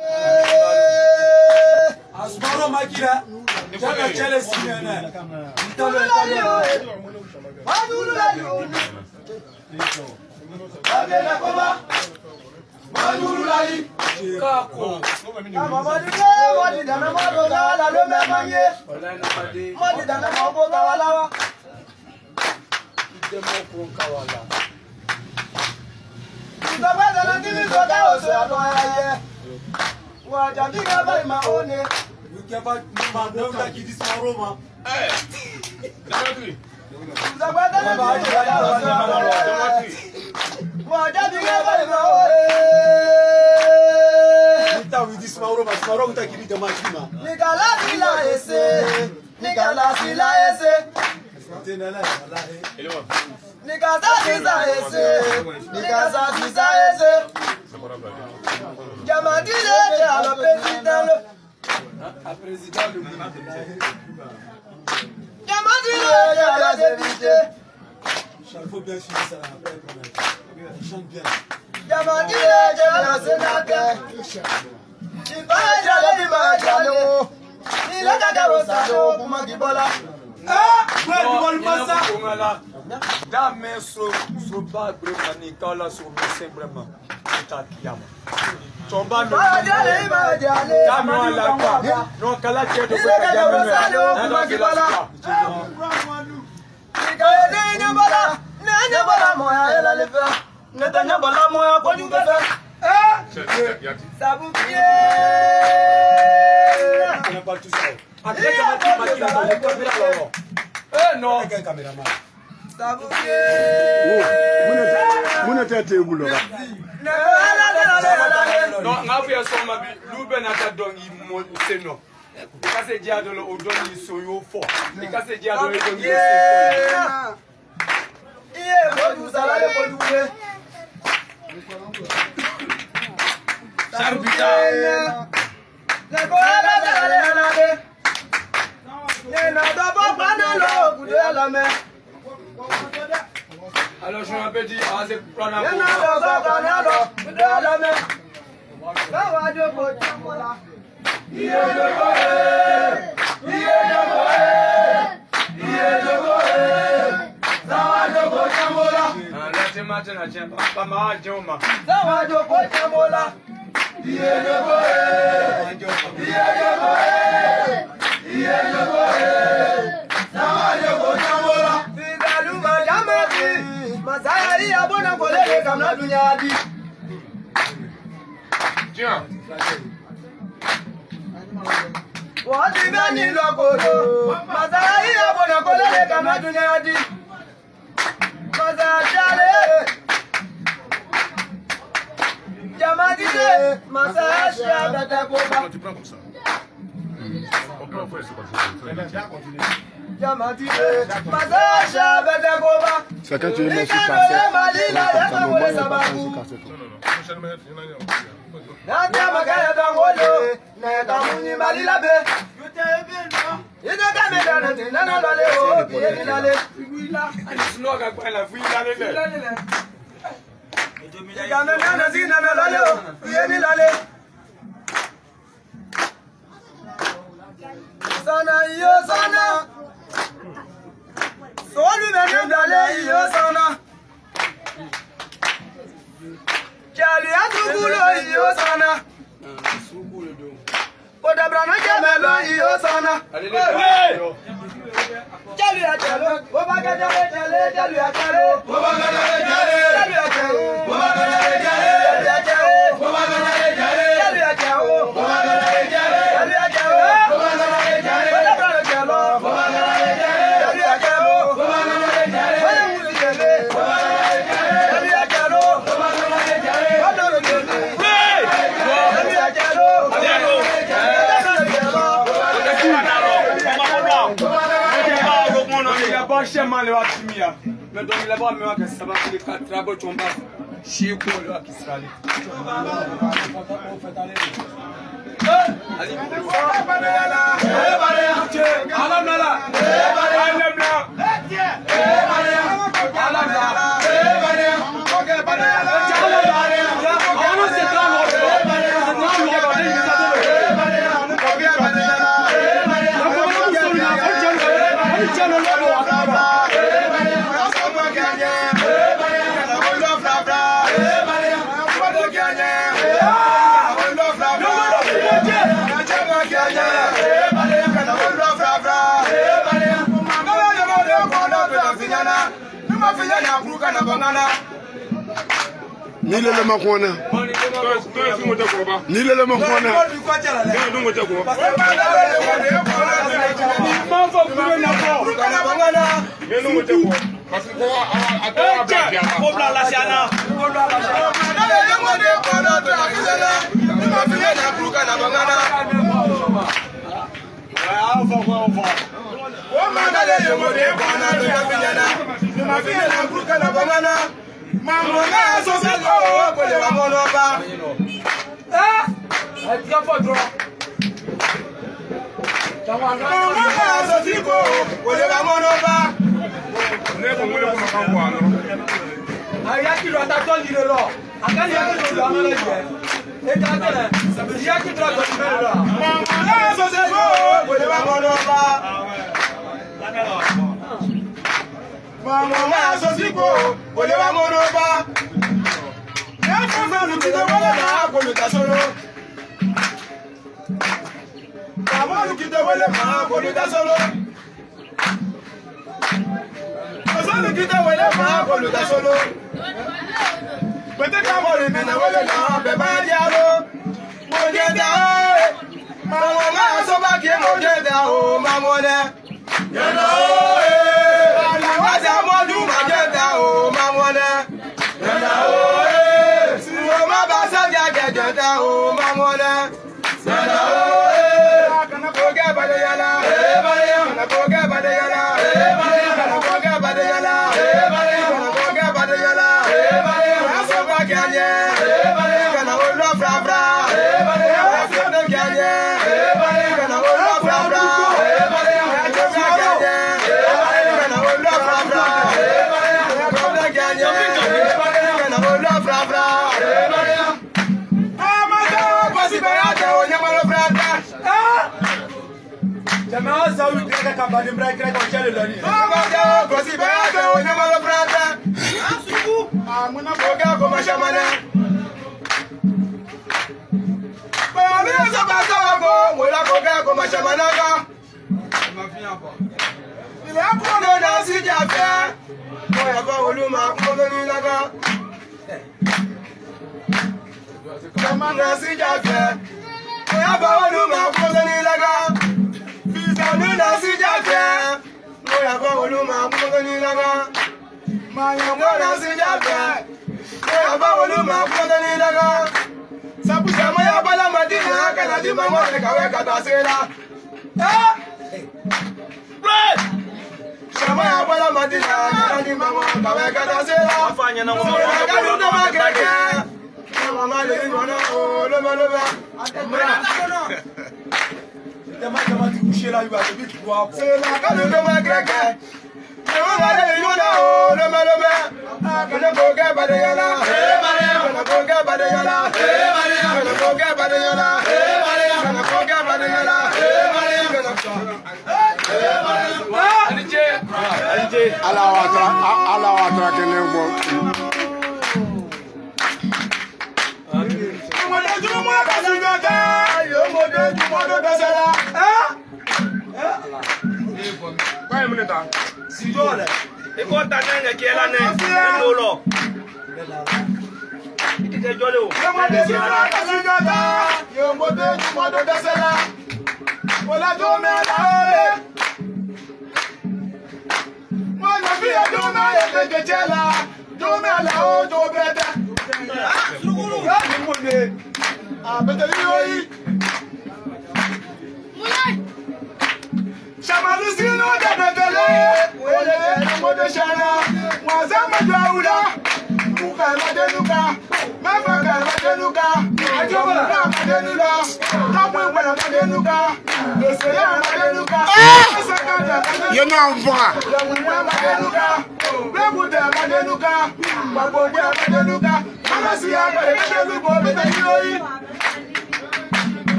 Asmaro makira. Jaga chele sinene. Italo. Abena koma. Manurulali. Kako. Mama wadi dana mabo gala lo memanye. Madi dana mabo gala. Demo ko kawala. Ndabada na tini soda oso atoye. Wa jadi ngaba ma one. You can buy ma don't like this maroma. Eh. Ndabada na tini soda oso atoye. Wa jadi ngaba ma one. Nita with this maroma, maroma ta kiri de machima. Nikala sila ese. Nikaza sisa ese. Jamadile ala president. A president du Jamadile ala député. Faut bien finir ça après quand même. Chante bien. Jamadile ala sénateur. Il va aller Majalo. Il a gagné au salon pour Magibola. Ah, ouais, tu vois le passage. Dame so ba bremani kala so se brema takiama tomba no kama la kwa no kala chedo kwa jamu na kila nenya bala moya ela lefa nenya bala moya ko du befa sabu pie on n'a pas tout ça après non caméraman Muna tete bulo ba. No, ngafu ya soma bi lube na ta dongi mo seno. Ikase dia dolo odongi soyo fo. Ikase dia dolo odongi soyo fo. Iye bodu salale boduwe. Sarbita. Le bola salale alade. Ne na do bo panelo kude la me. Alors je m'appelle dit à ce plan là. Mazayari abona kolele kamna dunia di. Tiens. Wadi bani lokolo. Mazayari abona kolele kamna dunia di. Mazajale. Jamadide, mazasha batakoba. Tu prends comme ça. On peut faire ça. C'est quand tu le mets sur cassette. Sana yo sana. Solu benim dale yo sana. Jali atugulo yo sana. Koda brana jamelo yo sana. Jali atelo, obaga jale jali atelo. Obaga jale jali atelo. Obaga jale jali atelo. Obaga jale jali atelo. Obaga jale jali atelo. Chemin le Akimia, mais donc il a pas même que ça va faire 4 travaux tomba chez quoi le Akisrali. Allez, allez, Ni le makona. Ni le makona.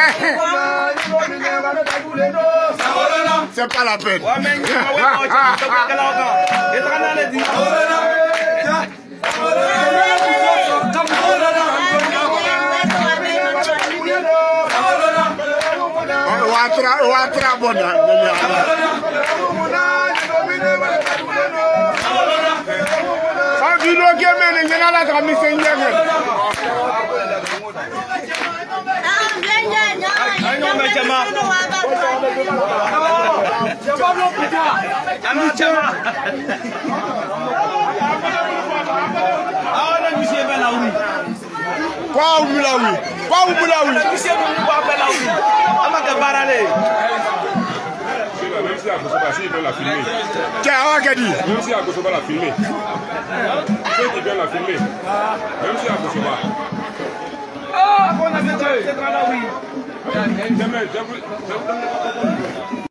C'est pas la peine. Même si à Kosoba, s'ils veulent la filmer. Même si à Kosoba la filmer. Ceux qui veulent la filmer. Même si à Kosoba. Ah, on a fait ça. C'est là, oui.